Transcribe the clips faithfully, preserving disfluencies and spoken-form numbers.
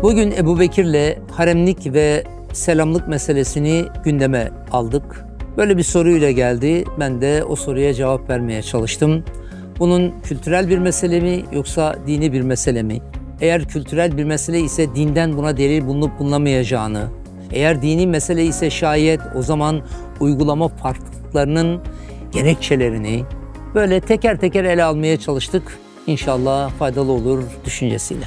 Bugün Ebu Bekir'le haremlik ve selamlık meselesini gündeme aldık. Böyle bir soruyla geldi. Ben de o soruya cevap vermeye çalıştım. Bunun kültürel bir mesele mi yoksa dini bir mesele mi? Eğer kültürel bir mesele ise dinden buna delil bulunup bulunamayacağını, eğer dini mesele ise şayet o zaman uygulama farklılıklarının gerekçelerini böyle teker teker ele almaya çalıştık. İnşallah faydalı olur düşüncesiyle.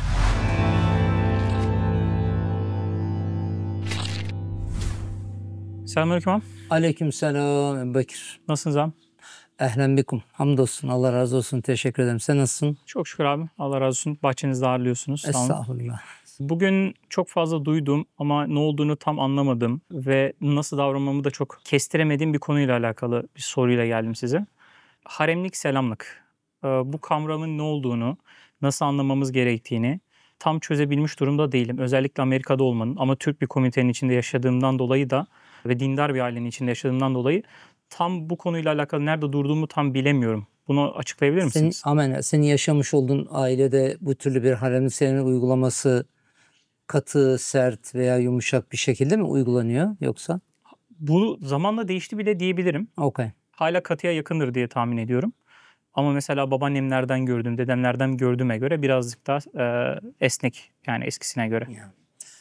Selamünaleyküm ağam. Aleykümselam Ebu Bekir. Nasılsınız ağam? Ehlen bikum. Hamdolsun. Allah razı olsun. Teşekkür ederim. Sen nasılsın? Çok şükür abi. Allah razı olsun. Bahçenizde ağırlıyorsunuz. Sağ olun. Estağfurullah. Bugün çok fazla duydum ama ne olduğunu tam anlamadım ve nasıl davranmamı da çok kestiremediğim bir konuyla alakalı bir soruyla geldim size. Haremlik, selamlık. Bu kavramın ne olduğunu, nasıl anlamamız gerektiğini tam çözebilmiş durumda değilim. Özellikle Amerika'da olmanın ama Türk bir komitenin içinde yaşadığımdan dolayı da ve dindar bir ailenin içinde yaşadığımdan dolayı tam bu konuyla alakalı nerede durduğumu tam bilemiyorum. Bunu açıklayabilir misiniz? Senin, amen. Senin yaşamış olduğun ailede bu türlü bir haremlik selamlık uygulaması katı, sert veya yumuşak bir şekilde mi uygulanıyor yoksa? Bu zamanla değişti bile diyebilirim. Okay. Hala katıya yakındır diye tahmin ediyorum. Ama mesela babaannemlerden gördüğüm, dedemlerden gördüğüme göre birazcık daha e, esnek, yani eskisine göre. Yani.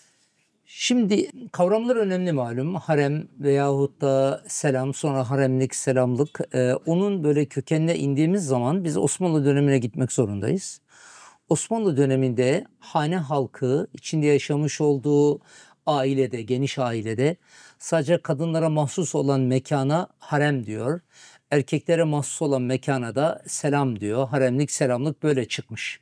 Şimdi kavramlar önemli malum. Harem veyahut da selam, sonra haremlik, selamlık. Ee, onun böyle kökenine indiğimiz zaman biz Osmanlı dönemine gitmek zorundayız. Osmanlı döneminde hane halkı içinde yaşamış olduğu ailede, geniş ailede sadece kadınlara mahsus olan mekana harem diyor. Erkeklere mahsus olan mekana da selam diyor. Haremlik, selamlık böyle çıkmış.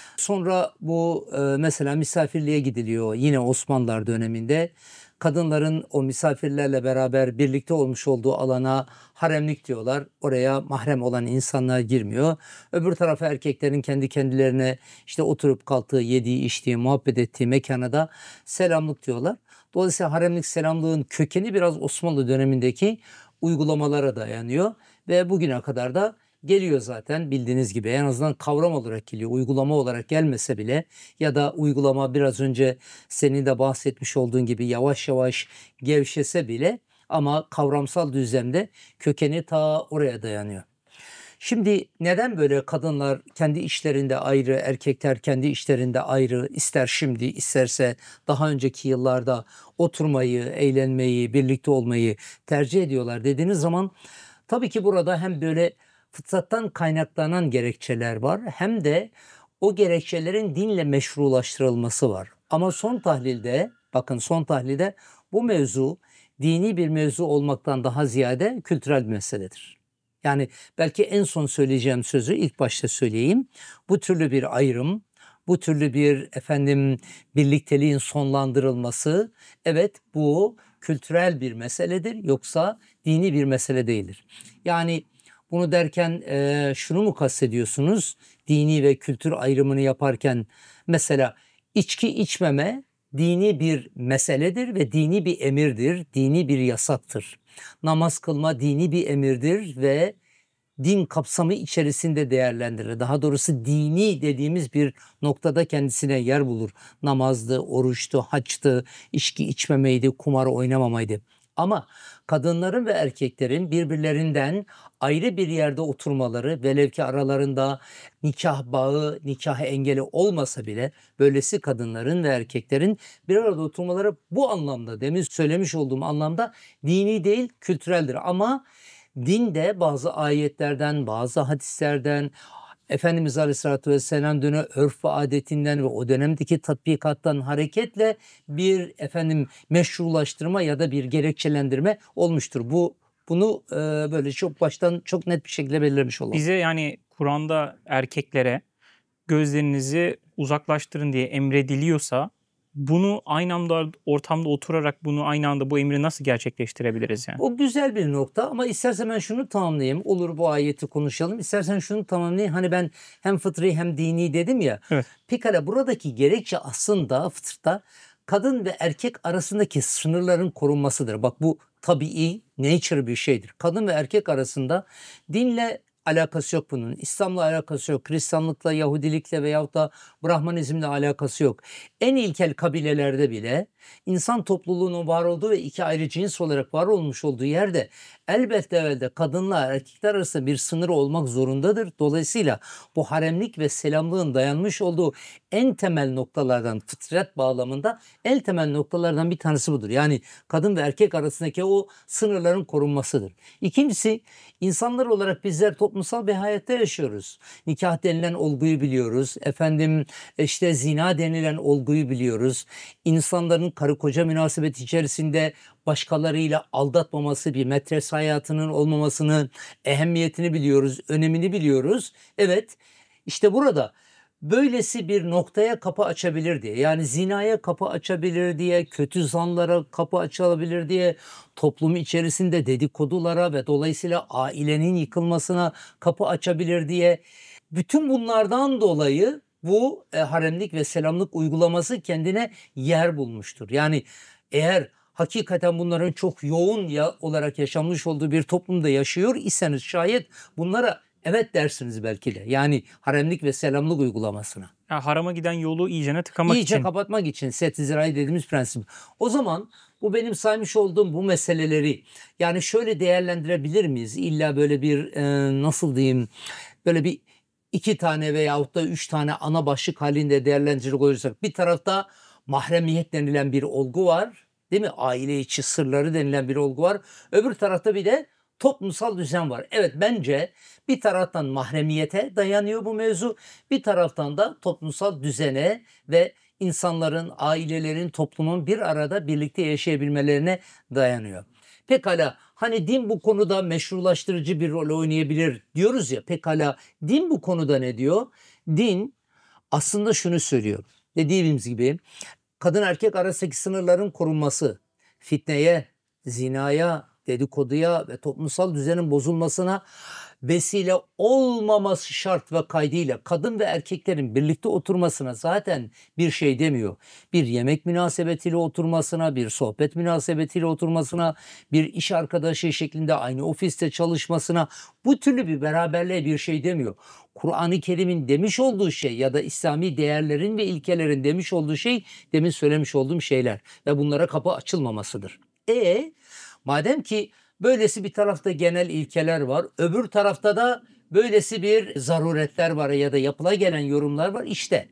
Sonra bu e, mesela misafirliğe gidiliyor yine Osmanlılar döneminde. Kadınların o misafirlerle beraber birlikte olmuş olduğu alana haremlik diyorlar. Oraya mahrem olan insanlar girmiyor. Öbür tarafa erkeklerin kendi kendilerine işte oturup kalktığı, yediği, içtiği, muhabbet ettiği mekana da selamlık diyorlar. Dolayısıyla haremlik selamlığın kökeni biraz Osmanlı dönemindeki uygulamalara dayanıyor ve bugüne kadar da geliyor zaten bildiğiniz gibi. En azından kavram olarak geliyor. Uygulama olarak gelmese bile ya da uygulama biraz önce senin de bahsetmiş olduğun gibi yavaş yavaş gevşese bile ama kavramsal düzlemde kökeni ta oraya dayanıyor. Şimdi neden böyle kadınlar kendi işlerinde ayrı, erkekler kendi işlerinde ayrı, ister şimdi isterse daha önceki yıllarda oturmayı, eğlenmeyi, birlikte olmayı tercih ediyorlar dediğiniz zaman tabii ki burada hem böyle fıtrattan kaynaklanan gerekçeler var hem de o gerekçelerin dinle meşrulaştırılması var. Ama son tahlilde, bakın son tahlilde bu mevzu dini bir mevzu olmaktan daha ziyade kültürel bir meseledir. Yani belki en son söyleyeceğim sözü ilk başta söyleyeyim. Bu türlü bir ayrım, bu türlü bir efendim birlikteliğin sonlandırılması, evet bu kültürel bir meseledir yoksa dini bir mesele değildir. Yani bunu derken e, şunu mu kastediyorsunuz? Dini ve kültür ayrımını yaparken mesela içki içmeme dini bir meseledir ve dini bir emirdir, dini bir yasaktır. Namaz kılma dini bir emirdir ve din kapsamı içerisinde değerlendirilir. Daha doğrusu dini dediğimiz bir noktada kendisine yer bulur. Namazdı, oruçtu, haçtı, içki içmemeydi, kumar oynamamaydı. Ama kadınların ve erkeklerin birbirlerinden ayrı bir yerde oturmaları, velev ki aralarında nikah bağı, nikah engeli olmasa bile böylesi kadınların ve erkeklerin bir arada oturmaları bu anlamda, demin söylemiş olduğum anlamda dini değil, kültüreldir. Ama din de bazı ayetlerden, bazı hadislerden, Efendimiz Aleyhisselatü Vesselam dönemi örf ve adetinden ve o dönemdeki tatbikattan hareketle bir efendim meşrulaştırma ya da bir gerekçelendirme olmuştur. Bu bunu e, böyle çok baştan çok net bir şekilde belirlemiş olalım. Bize yani Kur'an'da erkeklere gözlerinizi uzaklaştırın diye emrediliyorsa bunu aynı anda ortamda oturarak bunu aynı anda bu emri nasıl gerçekleştirebiliriz yani? O güzel bir nokta ama istersen ben şunu tamamlayayım. Olur bu ayeti konuşalım. İstersen şunu tamamlayayım. Hani ben hem fıtri hem dini dedim ya. Evet. Pekala buradaki gerekçe aslında fıtratta kadın ve erkek arasındaki sınırların korunmasıdır. Bak bu tabii nature bir şeydir. Kadın ve erkek arasında dinle alakası yok bunun. İslam'la alakası yok. Hristiyanlıkla, Yahudilikle veyahut da Brahmanizmle alakası yok. En ilkel kabilelerde bile insan topluluğunun var olduğu ve iki ayrı cins olarak var olmuş olduğu yerde elbette evvelde kadınla erkekler arasında bir sınır olmak zorundadır. Dolayısıyla bu haremlik ve selamlığın dayanmış olduğu en temel noktalardan, fıtrat bağlamında en temel noktalardan bir tanesi budur. Yani kadın ve erkek arasındaki o sınırların korunmasıdır. İkincisi, insanlar olarak bizler toplumsal bir hayatta yaşıyoruz. Nikah denilen olguyu biliyoruz. Efendim işte zina denilen olguyu biliyoruz. İnsanların karı koca münasebeti içerisinde başkalarıyla aldatmaması, bir metres hayatının olmamasının ehemmiyetini biliyoruz, önemini biliyoruz. Evet, işte burada böylesi bir noktaya kapı açabilir diye, yani zinaya kapı açabilir diye, kötü zanlara kapı açabilir diye, toplumu içerisinde dedikodulara ve dolayısıyla ailenin yıkılmasına kapı açabilir diye, bütün bunlardan dolayı bu e, haremlik ve selamlık uygulaması kendine yer bulmuştur. Yani eğer hakikaten bunların çok yoğun ya, olarak yaşanmış olduğu bir toplumda yaşıyor iseniz şayet bunlara evet dersiniz belki de. Yani haremlik ve selamlık uygulamasına. Yani harama giden yolu iyicene tıkamak İyice için. kapatmak için set-i zirai dediğimiz prensip. O zaman bu benim saymış olduğum bu meseleleri yani şöyle değerlendirebilir miyiz? İlla böyle bir e, nasıl diyeyim böyle bir iki tane veyahut da üç tane ana başlık halinde değerlendirecek olursak bir tarafta mahremiyet denilen bir olgu var. Değil mi? Aile içi sırları denilen bir olgu var. Öbür tarafta bir de toplumsal düzen var. Evet bence bir taraftan mahremiyete dayanıyor bu mevzu. Bir taraftan da toplumsal düzene ve insanların, ailelerin, toplumun bir arada birlikte yaşayabilmelerine dayanıyor. Pekala hani din bu konuda meşrulaştırıcı bir rol oynayabilir diyoruz ya. Pekala din bu konuda ne diyor? Din aslında şunu söylüyor. Dediğimiz gibi kadın erkek arasındaki sınırların korunması, fitneye, zinaya, dedikoduya ve toplumsal düzenin bozulmasına vesile olmaması şart ve kaydıyla kadın ve erkeklerin birlikte oturmasına zaten bir şey demiyor. Bir yemek münasebetiyle oturmasına, bir sohbet münasebetiyle oturmasına, bir iş arkadaşı şeklinde aynı ofiste çalışmasına, bu türlü bir beraberliğe bir şey demiyor. Kur'an-ı Kerim'in demiş olduğu şey ya da İslami değerlerin ve ilkelerin demiş olduğu şey demin söylemiş olduğum şeyler ve bunlara kapı açılmamasıdır. E madem ki böylesi bir tarafta genel ilkeler var, öbür tarafta da böylesi bir zaruretler var ya da yapıla gelen yorumlar var. İşte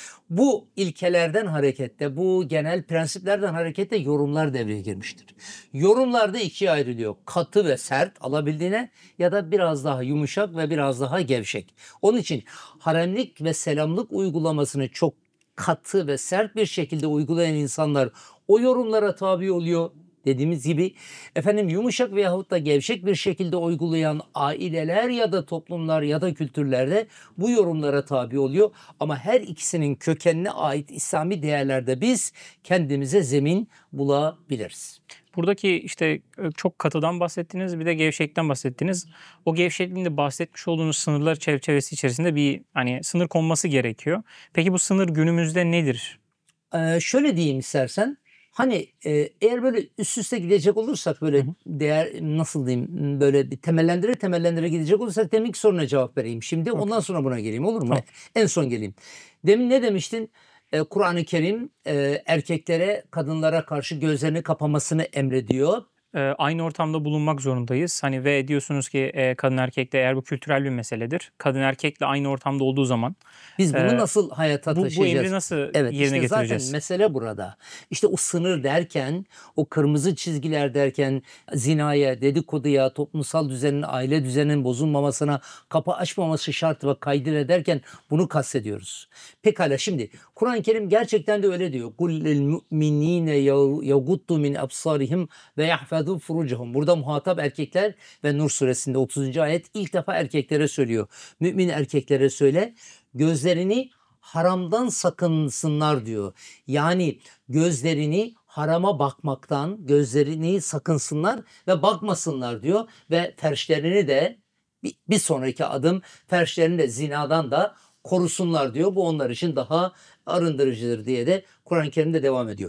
bu ilkelerden hareketle, bu genel prensiplerden hareketle yorumlar devreye girmiştir. Yorumlar da ikiye ayrılıyor. Katı ve sert alabildiğine ya da biraz daha yumuşak ve biraz daha gevşek. Onun için haremlik ve selamlık uygulamasını çok katı ve sert bir şekilde uygulayan insanlar o yorumlara tabi oluyor. Dediğimiz gibi efendim yumuşak veyahut da gevşek bir şekilde uygulayan aileler ya da toplumlar ya da kültürlerde bu yorumlara tabi oluyor. Ama her ikisinin kökenine ait İslami değerlerde biz kendimize zemin bulabiliriz. Buradaki işte çok katıdan bahsettiniz, bir de gevşekten bahsettiniz. O gevşekliğinde bahsetmiş olduğunuz sınırlar çerçevesi içerisinde bir hani sınır konması gerekiyor. Peki bu sınır günümüzde nedir? Ee, şöyle diyeyim istersen. Hani e, eğer böyle üst üste gidecek olursak böyle hı hı. değer nasıl diyeyim böyle bir temellendire temellendire gidecek olursak deminki soruna cevap vereyim. Şimdi okay. Ondan sonra buna geleyim olur mu? Tamam. En son geleyim. Demin ne demiştin? Ee, Kur'an-ı Kerim e, erkeklere kadınlara karşı gözlerini kapamasını emrediyor. Aynı ortamda bulunmak zorundayız. Hani ve diyorsunuz ki e, kadın erkekle eğer bu kültürel bir meseledir. Kadın erkekle aynı ortamda olduğu zaman biz bunu e, nasıl hayata bu, taşıyacağız? Bu emri nasıl evet, yerine işte getireceğiz? Zaten mesele burada. İşte o sınır derken, o kırmızı çizgiler derken zinaya, dedikoduya, toplumsal düzenin, aile düzeninin bozulmamasına kapı açmaması şart ve kaydıyla derken bunu kastediyoruz. Pekala şimdi Kur'an-ı Kerim gerçekten de öyle diyor. قُلْ لِلْمُؤْمِنِينَ يَغُضُّ مِنْ أَبْصَارِهِمْ وَيَحْفَظُوا فُرُوجَهُمْ. Burada muhatap erkekler ve Nur suresinde otuzuncu ayet ilk defa erkeklere söylüyor. Mümin erkeklere söyle, gözlerini haramdan sakınsınlar diyor. Yani gözlerini harama bakmaktan, gözlerini sakınsınlar ve bakmasınlar diyor. Ve ferçlerini de bir, bir sonraki adım ferçlerini de zinadan da korusunlar diyor. Bu onlar için daha arındırıcıdır diye de Kur'an-ı Kerim'de devam ediyor.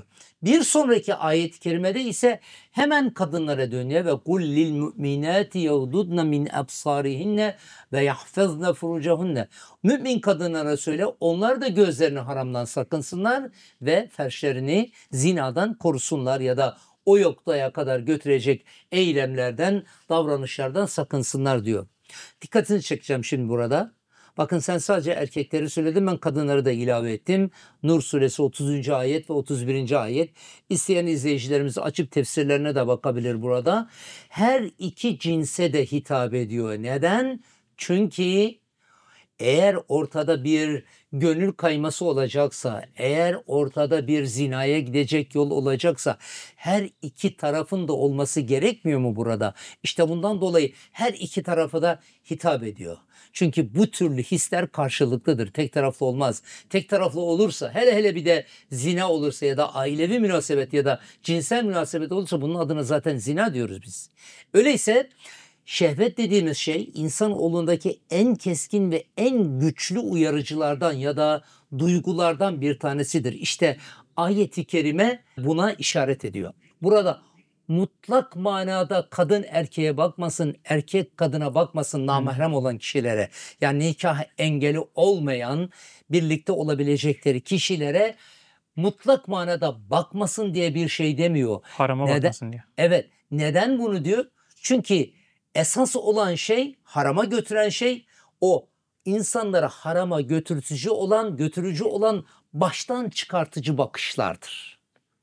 Bir sonraki ayet-i kerimede ise hemen kadınlara dönüyor ve kul lil mu'minati yaghdudna min absarihinne ve yahfazna furucahunne. Mümin kadınlara söyle, onlar da gözlerini haramdan sakınsınlar ve ferçlerini zinadan korusunlar ya da o noktaya kadar götürecek eylemlerden, davranışlardan sakınsınlar diyor. Dikkatini çekeceğim şimdi burada. Bakın sen sadece erkekleri söyledin, ben kadınları da ilave ettim. Nur suresi otuzuncu ayet ve otuz birinci ayet. İsteyen izleyicilerimiz açıp tefsirlerine de bakabilir burada. Her iki cinse de hitap ediyor. Neden? Çünkü eğer ortada bir gönül kayması olacaksa, eğer ortada bir zinaya gidecek yol olacaksa her iki tarafın da olması gerekmiyor mu burada? İşte bundan dolayı her iki tarafa da hitap ediyor. Çünkü bu türlü hisler karşılıklıdır. Tek taraflı olmaz. Tek taraflı olursa, hele hele bir de zina olursa ya da ailevi münasebet ya da cinsel münasebet olursa bunun adına zaten zina diyoruz biz. Öyleyse şehvet dediğimiz şey insanoğlundaki en keskin ve en güçlü uyarıcılardan ya da duygulardan bir tanesidir. İşte ayet-i kerime buna işaret ediyor. Burada mutlak manada kadın erkeğe bakmasın, erkek kadına bakmasın, namahrem olan kişilere, yani nikah engeli olmayan, birlikte olabilecekleri kişilere mutlak manada bakmasın diye bir şey demiyor. Harama Neden? bakmasın diye. Evet. Neden bunu diyor? Çünkü esas olan şey, harama götüren şey, o insanları harama götürücü olan, götürücü olan baştan çıkartıcı bakışlardır.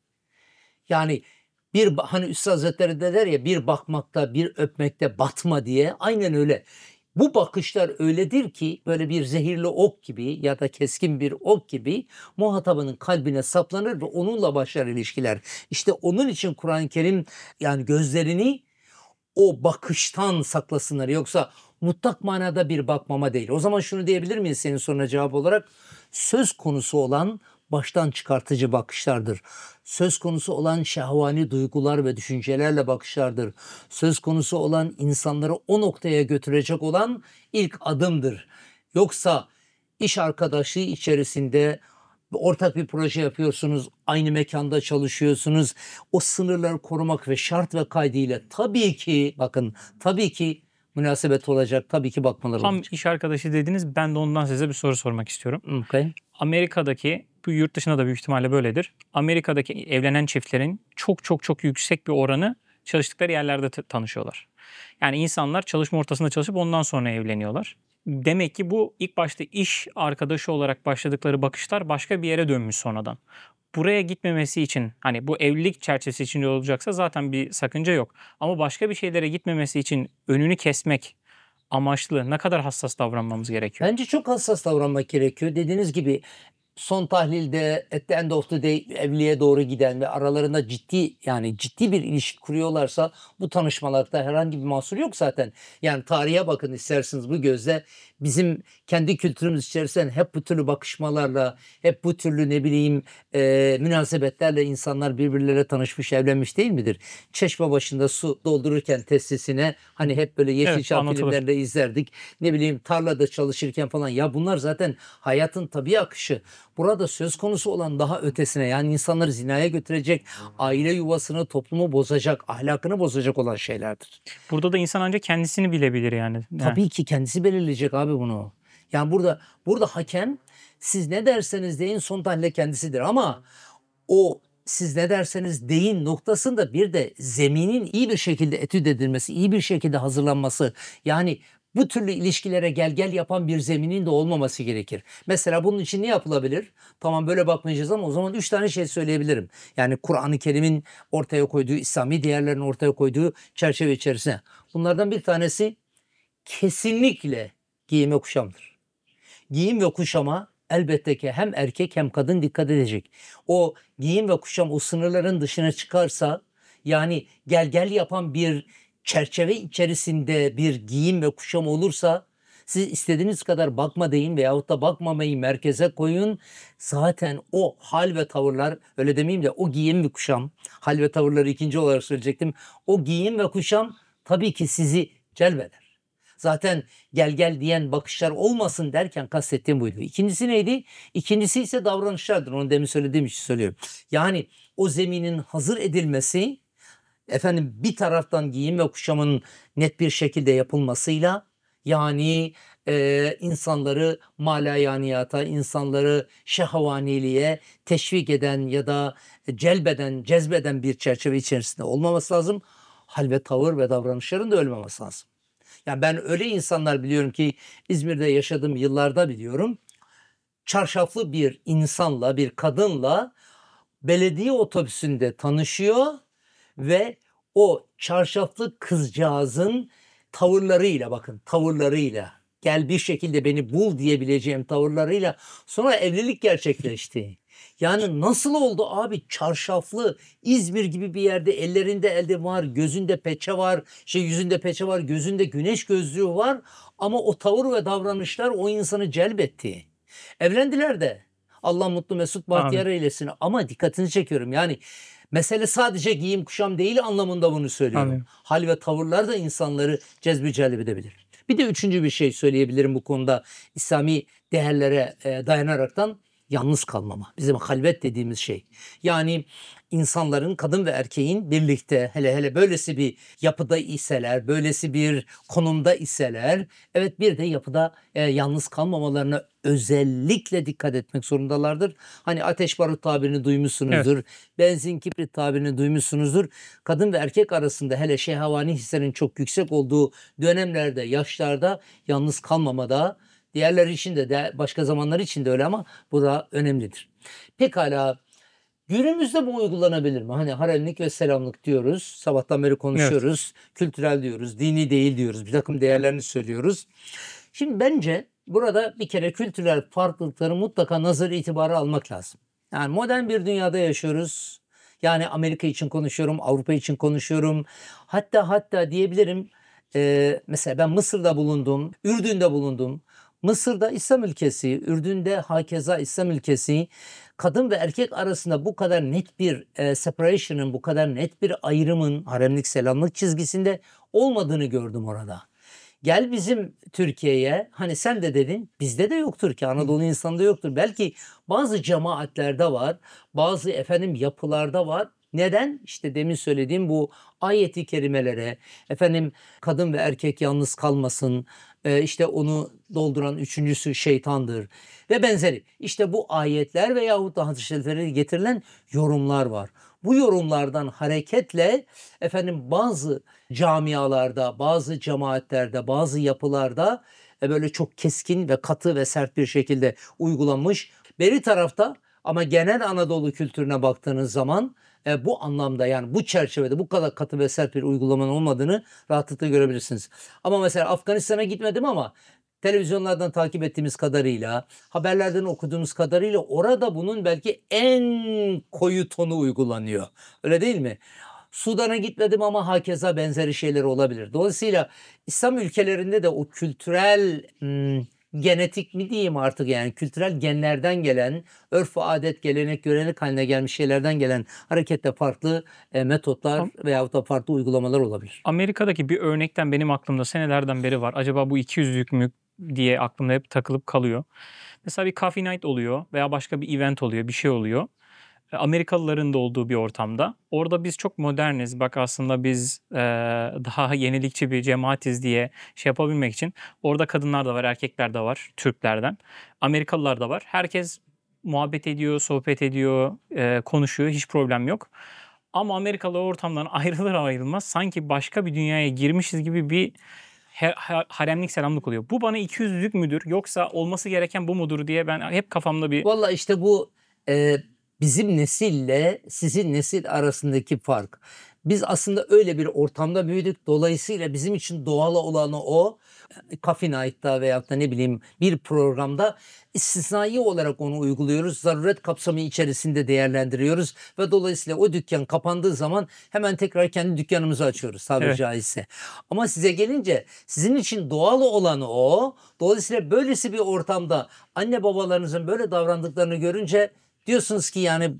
Yani bir, hani Üstad Hazretleri de der ya, bir bakmakta bir öpmekte batma diye, aynen öyle. Bu bakışlar öyledir ki böyle bir zehirli ok gibi ya da keskin bir ok gibi muhatabının kalbine saplanır ve onunla başlar ilişkiler. İşte onun için Kur'an-ı Kerim yani gözlerini o bakıştan saklasınlar, yoksa mutlak manada bir bakmama değil. O zaman şunu diyebilir miyiz senin soruna cevap olarak? Söz konusu olan baştan çıkartıcı bakışlardır. Söz konusu olan şehvani duygular ve düşüncelerle bakışlardır. Söz konusu olan insanları o noktaya götürecek olan ilk adımdır. Yoksa iş arkadaşlığı içerisinde ortak bir proje yapıyorsunuz, aynı mekanda çalışıyorsunuz. O sınırları korumak ve şart ve kaydıyla tabii ki, bakın tabii ki münasebet olacak, tabii ki bakmaları Tam olacak. iş arkadaşı dediniz. Ben de ondan size bir soru sormak istiyorum. Okay. Amerika'daki, bu yurt dışında da büyük ihtimalle böyledir. Amerika'daki evlenen çiftlerin çok çok çok yüksek bir oranı çalıştıkları yerlerde t- tanışıyorlar. Yani insanlar çalışma ortasında çalışıp ondan sonra evleniyorlar. Demek ki bu ilk başta iş arkadaşı olarak başladıkları bakışlar başka bir yere dönmüş sonradan. Buraya gitmemesi için, hani bu evlilik çerçevesi içinde olacaksa zaten bir sakınca yok. Ama başka bir şeylere gitmemesi için önünü kesmek amaçlı ne kadar hassas davranmamız gerekiyor? Bence çok hassas davranmak gerekiyor. Dediğiniz gibi son tahlilde at the end of the day evliliğe doğru giden ve aralarında ciddi, yani ciddi bir ilişki kuruyorlarsa bu tanışmalarda herhangi bir mahsur yok zaten. Yani tarihe bakın isterseniz bu gözle, bizim kendi kültürümüz içerisinde hep bu türlü bakışmalarla, hep bu türlü ne bileyim e, münasebetlerle insanlar birbirleriyle tanışmış, evlenmiş değil midir? Çeşme başında su doldururken testisine hani hep böyle Yeşilçam Evet, anlatılır. filmlerinde izlerdik. Ne bileyim tarlada çalışırken falan, ya bunlar zaten hayatın tabii akışı. Burada söz konusu olan daha ötesine, yani insanları zinaya götürecek, aile yuvasını, toplumu bozacak, ahlakını bozacak olan şeylerdir. Burada da insan ancak kendisini bilebilir yani. Yani Tabii ki kendisi belirleyecek abi bunu. Yani burada burada hakem, siz ne derseniz deyin son tahlilde kendisidir, ama o siz ne derseniz deyin noktasında bir de zeminin iyi bir şekilde etüt edilmesi, iyi bir şekilde hazırlanması, yani bu türlü ilişkilere gel gel yapan bir zeminin de olmaması gerekir. Mesela bunun için ne yapılabilir? Tamam, böyle bakmayacağız ama o zaman üç tane şey söyleyebilirim. Yani Kur'an-ı Kerim'in ortaya koyduğu, İslami değerlerin ortaya koyduğu çerçeve içerisinde. Bunlardan bir tanesi kesinlikle giyim ve kuşamdır. Giyim ve kuşama elbette ki hem erkek hem kadın dikkat edecek. O giyim ve kuşam o sınırların dışına çıkarsa, yani gel gel yapan bir çerçeve içerisinde bir giyim ve kuşam olursa, siz istediğiniz kadar bakma deyin veyahut da bakmamayı merkeze koyun. Zaten o hal ve tavırlar, öyle demeyeyim de o giyim ve kuşam, hal ve tavırları ikinci olarak söyleyecektim. O giyim ve kuşam tabii ki sizi celbeder. Zaten gel gel diyen bakışlar olmasın derken kastettiğim buydu. İkincisi neydi? İkincisi ise davranışlardır. Onu demin söylediğim için söylüyorum. Yani o zeminin hazır edilmesi, efendim bir taraftan giyim ve kuşamın net bir şekilde yapılmasıyla, yani e, insanları malayaniyata, insanları şehavaniliğe teşvik eden ya da celbeden, cezbeden bir çerçeve içerisinde olmaması lazım. Hal ve tavır ve davranışların da ölmemesi lazım. Yani ben öyle insanlar biliyorum ki, İzmir'de yaşadığım yıllarda biliyorum, çarşaflı bir insanla, bir kadınla belediye otobüsünde tanışıyor ve o çarşaflı kızcağızın tavırlarıyla, bakın tavırlarıyla, gel bir şekilde beni bul diyebileceğim tavırlarıyla sonra evlilik gerçekleşti. Yani nasıl oldu abi, çarşaflı İzmir gibi bir yerde, ellerinde elde var, gözünde peçe var, şey yüzünde peçe var, gözünde güneş gözlüğü var ama o tavır ve davranışlar o insanı celbetti. Evlendiler de. Allah mutlu mesut bahtiyar Amin. eylesin. Ama dikkatini çekiyorum. Yani mesele sadece giyim kuşam değil anlamında bunu söylüyorum. Amin. Hal ve tavırlar da insanları cezbi celbedebilir. Bir de üçüncü bir şey söyleyebilirim bu konuda, İslami değerlere e, dayanaraktan: yalnız kalmama. Bizim halvet dediğimiz şey. Yani insanların, kadın ve erkeğin birlikte, hele hele böylesi bir yapıda iseler, böylesi bir konumda iseler, evet bir de yapıda e, yalnız kalmamalarına özellikle dikkat etmek zorundalardır. Hani ateş barut tabirini duymuşsunuzdur. Evet. Benzin kibrit tabirini duymuşsunuzdur. Kadın ve erkek arasında hele şehvani hislerin çok yüksek olduğu dönemlerde, yaşlarda yalnız kalmamada, diğerleri için de, de başka zamanlar için de öyle ama bu da önemlidir. Pekala, günümüzde bu uygulanabilir mi? Hani haremlik ve selamlık diyoruz. Sabahtan beri konuşuyoruz. Evet. Kültürel diyoruz, dini değil diyoruz. Bir takım değerlerini söylüyoruz. Şimdi bence burada bir kere kültürel farklılıkları mutlaka nazar itibarı almak lazım. Yani modern bir dünyada yaşıyoruz. Yani Amerika için konuşuyorum, Avrupa için konuşuyorum. Hatta hatta diyebilirim, e, mesela ben Mısır'da bulundum, Ürdün'de bulundum. Mısır'da İslam ülkesi, Ürdün'de hakeza İslam ülkesi, kadın ve erkek arasında bu kadar net bir e, separation'ın, bu kadar net bir ayrımın haremlik selamlık çizgisinde olmadığını gördüm orada. Gel bizim Türkiye'ye, hani sen de dedin, bizde de yoktur ki, Anadolu insanında yoktur. Belki bazı cemaatlerde var, bazı efendim yapılarda var. Neden? İşte demin söylediğim bu ayeti kerimelere, efendim kadın ve erkek yalnız kalmasın, e, işte onu dolduran üçüncüsü şeytandır ve benzeri. İşte bu ayetler veyahut da hadis-i şeriflere getirilen yorumlar var. Bu yorumlardan hareketle efendim bazı camialarda, bazı cemaatlerde, bazı yapılarda e, böyle çok keskin ve katı ve sert bir şekilde uygulanmış. Beri tarafta ama genel Anadolu kültürüne baktığınız zaman e, bu anlamda, yani bu çerçevede bu kadar katı ve sert bir uygulamanın olmadığını rahatlıkla görebilirsiniz. Ama mesela Afganistan'a gitmedim ama televizyonlardan takip ettiğimiz kadarıyla, haberlerden okuduğumuz kadarıyla orada bunun belki en koyu tonu uygulanıyor. Öyle değil mi? Sudan'a gitmedim ama hakeza benzeri şeyler olabilir. Dolayısıyla İslam ülkelerinde de o kültürel hmm, genetik mi diyeyim artık, yani kültürel genlerden gelen, örf ve adet, gelenek, görenek haline gelmiş şeylerden gelen hareketle farklı e, metotlar veyahut da farklı uygulamalar olabilir. Amerika'daki bir örnekten benim aklımda senelerden beri var. Acaba bu iki yüzlük mü diye aklımda hep takılıp kalıyor. Mesela bir coffee night oluyor veya başka bir event oluyor, bir şey oluyor. Amerikalıların da olduğu bir ortamda. Orada biz çok moderniz. Bak aslında biz e, daha yenilikçi bir cemaatiz diye şey yapabilmek için. Orada kadınlar da var, erkekler de var, Türklerden. Amerikalılar da var. Herkes muhabbet ediyor, sohbet ediyor, e, konuşuyor. Hiç problem yok. Ama Amerikalı ortamdan ayrılır ayrılmaz sanki başka bir dünyaya girmişiz gibi bir haremlik selamlık oluyor. Bu bana ikiyüzlülük müdür yoksa olması gereken bu mudur diye ben hep kafamda bir... Valla işte bu e, bizim nesille sizin nesil arasındaki fark. Biz aslında öyle bir ortamda büyüdük. Dolayısıyla bizim için doğal olanı o. Coffee Night'ta veyahut da ne bileyim bir programda istisnai olarak onu uyguluyoruz. Zaruret kapsamı içerisinde değerlendiriyoruz. Ve dolayısıyla o dükkan kapandığı zaman hemen tekrar kendi dükkanımızı açıyoruz tabiri Evet. caizse. Ama size gelince sizin için doğal olanı o. Dolayısıyla böylesi bir ortamda anne babalarınızın böyle davrandıklarını görünce diyorsunuz ki yani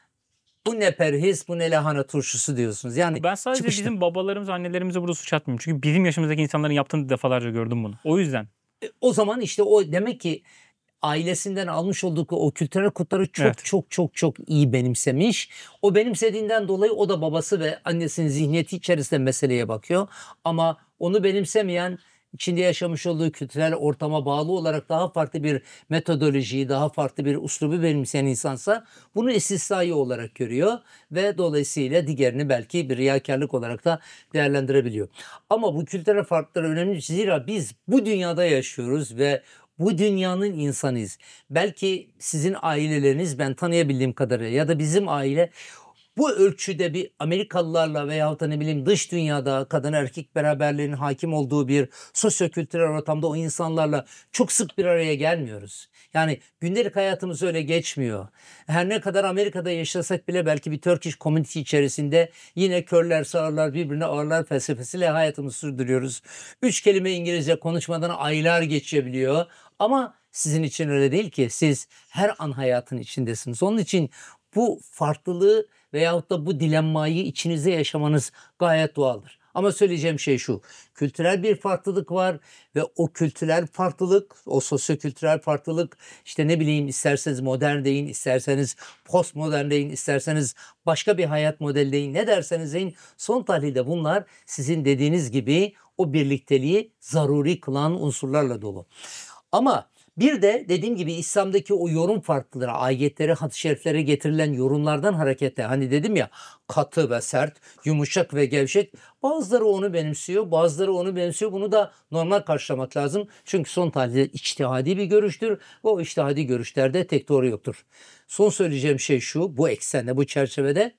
bu ne perhiz, bu ne lahana turşusu diyorsunuz. Yani ben sadece çıkışta. Bizim babalarımız, annelerimizi burada suç atmıyorum. Çünkü bizim yaşımızdaki insanların yaptığını defalarca gördüm bunu. O yüzden. O zaman işte o demek ki ailesinden almış olduğu o kültürel kodları çok Evet. çok çok çok iyi benimsemiş. O benimsediğinden dolayı o da babası ve annesinin zihniyeti içerisinde meseleye bakıyor. Ama onu benimsemeyen, içinde yaşamış olduğu kültürel ortama bağlı olarak daha farklı bir metodolojiyi, daha farklı bir uslubu benimseyen insansa bunu istisnai olarak görüyor ve dolayısıyla diğerini belki bir riyakarlık olarak da değerlendirebiliyor. Ama bu kültürel farklar önemli. Zira biz bu dünyada yaşıyoruz ve bu dünyanın insanıyız. Belki sizin aileleriniz, ben tanıyabildiğim kadarıyla, ya da bizim aile bu ölçüde bir Amerikalılarla veyahut da ne bileyim dış dünyada kadın erkek beraberliğinin hakim olduğu bir sosyokültürel ortamda o insanlarla çok sık bir araya gelmiyoruz. Yani gündelik hayatımız öyle geçmiyor. Her ne kadar Amerika'da yaşasak bile belki bir Turkish community içerisinde yine körler sağırlar birbirine ağırlar felsefesiyle hayatımızı sürdürüyoruz. Üç kelime İngilizce konuşmadan aylar geçebiliyor. Ama sizin için öyle değil ki. Siz her an hayatın içindesiniz. Onun için bu farklılığı veyahut da bu dilemmayı içinizde yaşamanız gayet doğaldır. Ama söyleyeceğim şey şu: kültürel bir farklılık var ve o kültürel farklılık, o sosyokültürel farklılık, işte ne bileyim, isterseniz modern deyin, isterseniz postmodern deyin, isterseniz başka bir hayat modeli deyin, ne derseniz deyin, son tahlilde bunlar sizin dediğiniz gibi o birlikteliği zaruri kılan unsurlarla dolu. Ama bir de dediğim gibi İslam'daki o yorum farklıları, ayetlere, hadis-i şeriflere getirilen yorumlardan hareketle, hani dedim ya, katı ve sert, yumuşak ve gevşek, bazıları onu benimsiyor, bazıları onu benimsiyor. Bunu da normal karşılamak lazım. Çünkü son tahlilde içtihadi bir görüştür ve o içtihadi görüşlerde tek doğru yoktur. Son söyleyeceğim şey şu: bu eksende, bu çerçevede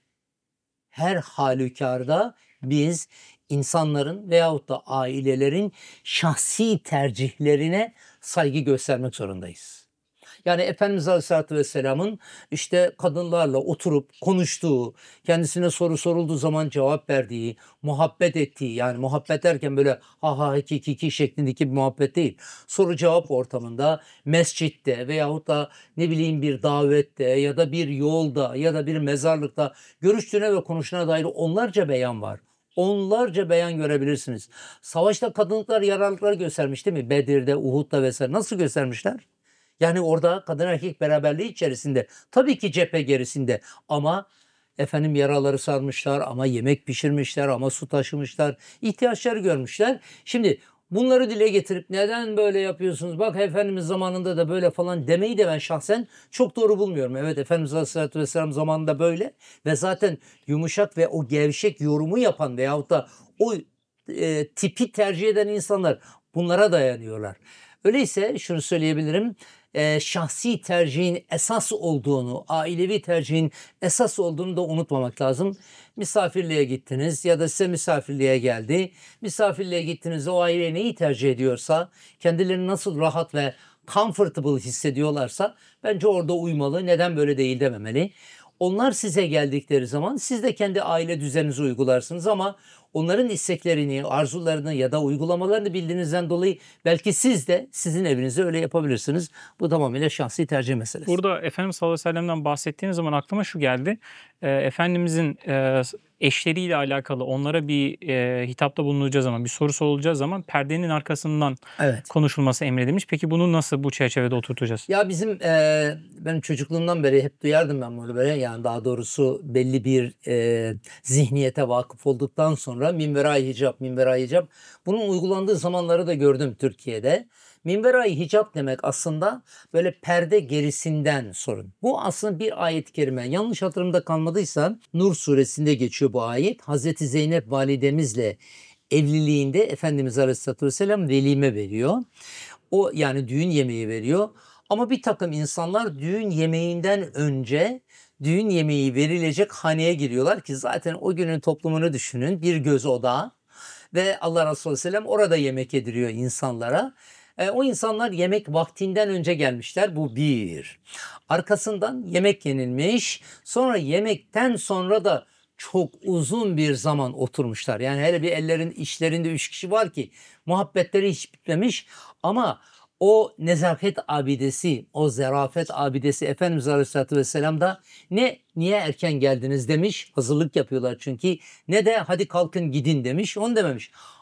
her halükarda biz insanların veyahut da ailelerin şahsi tercihlerine saygı göstermek zorundayız. Yani Efendimiz Aleyhisselatü Vesselam'ın işte kadınlarla oturup konuştuğu, kendisine soru sorulduğu zaman cevap verdiği, muhabbet ettiği, yani muhabbet derken böyle ha ha hiki kiki şeklindeki bir muhabbet değil. Soru cevap ortamında, mescitte veyahut da ne bileyim bir davette ya da bir yolda ya da bir mezarlıkta görüştüğüne ve konuştuğuna dair onlarca beyan var. Onlarca beyan görebilirsiniz. Savaşta kadınlıklar yararlılıklar göstermiş değil mi? Bedir'de, Uhud'da vesaire. Nasıl göstermişler? Yani orada kadın erkek beraberliği içerisinde, tabii ki cephe gerisinde, ama efendim yaraları sarmışlar, ama yemek pişirmişler, ama su taşımışlar, ihtiyaçları görmüşler. Şimdi bunları dile getirip neden böyle yapıyorsunuz, bak Efendimiz zamanında da böyle falan demeyi de ben şahsen çok doğru bulmuyorum. Evet, Efendimiz Aleyhisselatü Vesselam zamanında böyle ve zaten yumuşak ve o gevşek yorumu yapan veyahut da o e, tipi tercih eden insanlar bunlara dayanıyorlar. Öyleyse şunu söyleyebilirim: e, şahsi tercihin esas olduğunu, ailevi tercihin esas olduğunu da unutmamak lazım. Misafirliğe gittiniz ya da size misafirliğe geldi. Misafirliğe gittiniz, o aile neyi tercih ediyorsa, kendilerini nasıl rahat ve comfortable hissediyorlarsa bence orada uymalı. Neden böyle değil dememeli. Onlar size geldikleri zaman siz de kendi aile düzeninizi uygularsınız, ama onların isteklerini, arzularını ya da uygulamalarını bildiğinizden dolayı belki siz de sizin evinizde öyle yapabilirsiniz. Bu tamamıyla şahsi tercih meselesi. Burada Efendimiz sallallahu aleyhi ve sellem'den bahsettiğiniz zaman aklıma şu geldi. E, Efendimizin e, eşleriyle alakalı onlara bir e, hitapta bulunacağı zaman, bir soru sorulacağı zaman perdenin arkasından Evet. konuşulması emredilmiş. Peki bunu nasıl bu çerçevede oturtacağız? Ya bizim e, ben çocukluğumdan beri hep duyardım ben bunu böyle, yani daha doğrusu belli bir e, zihniyete vakıf olduktan sonra minverai hicap, minverai hicap, bunun uygulandığı zamanları da gördüm Türkiye'de. Minverai hicap demek aslında böyle perde gerisinden sorun. Bu aslında bir ayet-i kerime. Yanlış hatırımda kalmadıysa Nur suresinde geçiyor bu ayet. Hazreti Zeynep validemizle evliliğinde Efendimiz Aleyhisselatü Vesselam velime veriyor. O yani düğün yemeği veriyor. Ama bir takım insanlar düğün yemeğinden önce düğün yemeği verilecek haneye giriyorlar ki zaten o günün toplumunu düşünün. Bir göz odağı ve Allah Resulü Aleyhisselam orada yemek yediriyor insanlara. E, o insanlar yemek vaktinden önce gelmişler. Bu bir. Arkasından yemek yenilmiş. Sonra yemekten sonra da çok uzun bir zaman oturmuşlar. Yani hele bir ellerin işlerinde üç kişi var ki muhabbetleri hiç bitmemiş, ama o nezaket abidesi, o zarafet abidesi Efendimiz Aleyhisselatü Vesselam da ne niye erken geldiniz demiş, hazırlık yapıyorlar çünkü, ne de hadi kalkın gidin demiş, onu dememiş.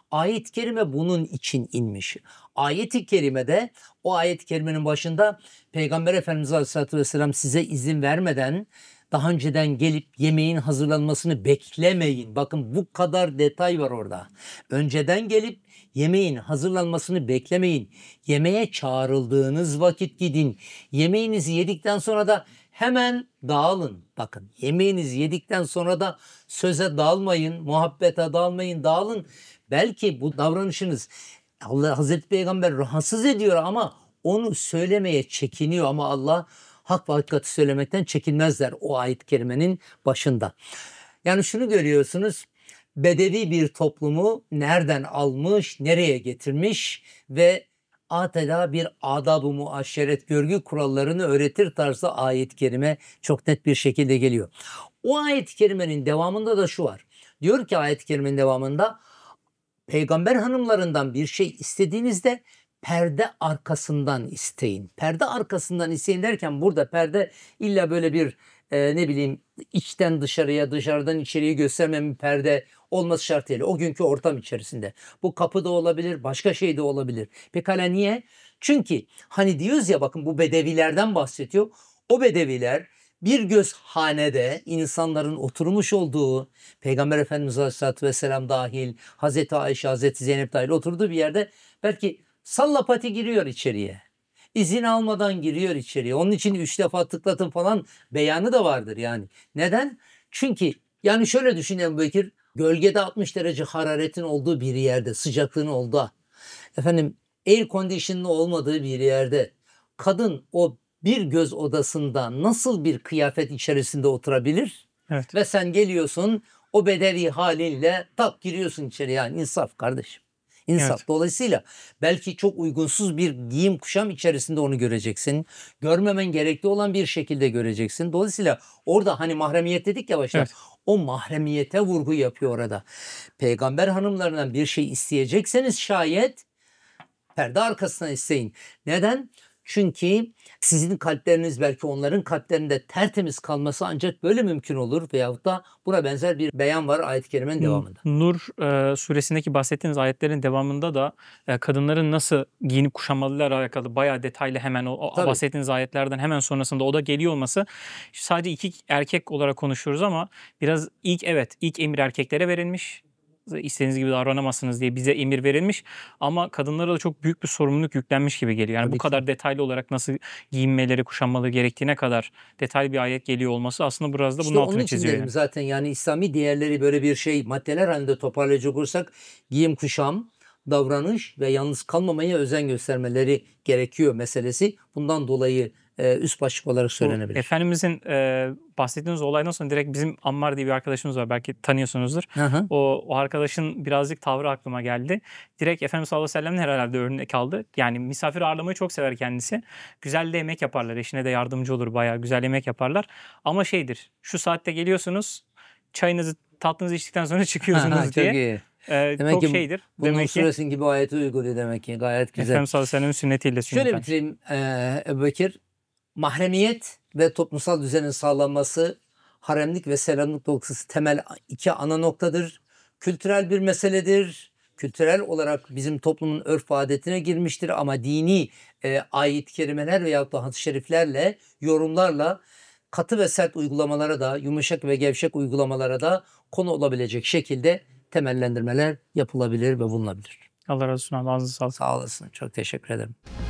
Ayet-i kerime bunun için inmiş. Ayet-i kerimede, o ayet-i kerimenin başında Peygamber Efendimiz Aleyhisselatü Vesselam size izin vermeden daha önceden gelip yemeğin hazırlanmasını beklemeyin. Bakın bu kadar detay var orada. Önceden gelip yemeğin hazırlanmasını beklemeyin. Yemeğe çağrıldığınız vakit gidin. Yemeğinizi yedikten sonra da hemen dağılın. Bakın, yemeğinizi yedikten sonra da söze dalmayın, muhabbete dalmayın, dağılın. Belki bu davranışınız Allah, Hazreti Peygamber rahatsız ediyor ama onu söylemeye çekiniyor, ama Allah hak ve hakikati söylemekten çekinmezler o ayet-i kerimenin başında. Yani şunu görüyorsunuz, bedevi bir toplumu nereden almış, nereye getirmiş ve adeta bir adab-ı muaşeret, görgü kurallarını öğretir tarzda ayet-i kerime çok net bir şekilde geliyor. O ayet-i kerimenin devamında da şu var. Diyor ki ayet-i kerimenin devamında, peygamber hanımlarından bir şey istediğinizde perde arkasından isteyin. Perde arkasından isteyin derken burada perde illa böyle bir e, ne bileyim içten dışarıya, dışarıdan içeriye göstermeyen bir perde olması şart değil. O günkü ortam içerisinde. Bu kapı da olabilir, başka şey de olabilir. Pekala niye? Çünkü hani diyoruz ya, bakın bu bedevilerden bahsediyor. O bedeviler bir göz hanede insanların oturmuş olduğu, Peygamber Efendimiz Aleyhisselatü Vesselam dahil, Hazreti Ayşe, Hazreti Zeynep dahil oturduğu bir yerde belki sallapati giriyor içeriye. İzin almadan giriyor içeriye. Onun için üç defa tıklatın falan beyanı da vardır yani. Neden? Çünkü yani şöyle düşünelim Bekir, gölgede altmış derece hararetin olduğu bir yerde, sıcaklığın olduğu, efendim air condition'ın olmadığı bir yerde kadın o bir göz odasında nasıl bir kıyafet içerisinde oturabilir? Evet. Ve sen geliyorsun o bedevi halinle tak giriyorsun içeri, yani insaf kardeşim. İnsaf. Evet. Dolayısıyla belki çok uygunsuz bir giyim kuşam içerisinde onu göreceksin. Görmemen gerekli olan bir şekilde göreceksin. Dolayısıyla orada hani mahremiyet dedik ya başta. Evet. O mahremiyete vurgu yapıyor orada. Peygamber hanımlarından bir şey isteyecekseniz şayet perde arkasından isteyin. Neden? Çünkü sizin kalpleriniz belki onların kalplerinde tertemiz kalması ancak böyle mümkün olur. Veyahut da buna benzer bir beyan var ayet-i kerimenin devamında. Nur e, suresindeki bahsettiğiniz ayetlerin devamında da e, kadınların nasıl giyinip kuşanmalılarla alakalı bayağı detaylı, hemen o, o Tabii. bahsettiğiniz ayetlerden hemen sonrasında o da geliyor olması, sadece iki erkek olarak konuşuyoruz ama biraz ilk evet ilk emir erkeklere verilmiş. İstediğiniz gibi davranamazsınız diye bize emir verilmiş ama kadınlara da çok büyük bir sorumluluk yüklenmiş gibi geliyor. Yani Tabii bu ki. kadar detaylı olarak nasıl giyinmeleri, kuşanmaları gerektiğine kadar detaylı bir ayet geliyor olması aslında biraz da bunun İşte altını onun için çiziyor. dedim Yani. zaten, yani İslami değerleri böyle bir şey maddeler halinde toparlayacak olursak giyim kuşam, davranış ve yalnız kalmamaya özen göstermeleri gerekiyor meselesi. Bundan dolayı e, üst başlık olarak Bu söylenebilir. Efendimizin e, bahsettiğiniz olaydan sonra direkt bizim Ammar diye bir arkadaşımız var. Belki tanıyorsunuzdur. Hı hı. O, o arkadaşın birazcık tavrı aklıma geldi. Direkt Efendimiz sallallahu aleyhi ve sellem'in herhalde örnek aldı. Yani misafir ağırlamayı çok sever kendisi. Güzel de yemek yaparlar. Eşine de yardımcı olur. Bayağı güzel yemek yaparlar. Ama şeydir, şu saatte geliyorsunuz, çayınızı tatlınızı içtikten sonra çıkıyorsunuz Çok diye. iyi. E, Demek çok ki şeydir. bunun Demek ki suresin gibi ayeti uyguluyor demek ki. Gayet güzel. Efendimiz sallallahu aleyhi ve sellem'in sünnetiyle Şöyle sünnetlenmiş. bitireyim e, Ebu Bekir. Mahremiyet ve toplumsal düzenin sağlanması, haremlik ve selamlık noktası temel iki ana noktadır. Kültürel bir meseledir. Kültürel olarak bizim toplumun örf ve adetine girmiştir ama dini e, ayet-i kerimeler veyahut da hadis-i şeriflerle, yorumlarla katı ve sert uygulamalara da, yumuşak ve gevşek uygulamalara da konu olabilecek şekilde temellendirmeler yapılabilir ve bulunabilir. Allah razı olsun. Ağzınıza sağlık. Sağ olasın. Çok teşekkür ederim.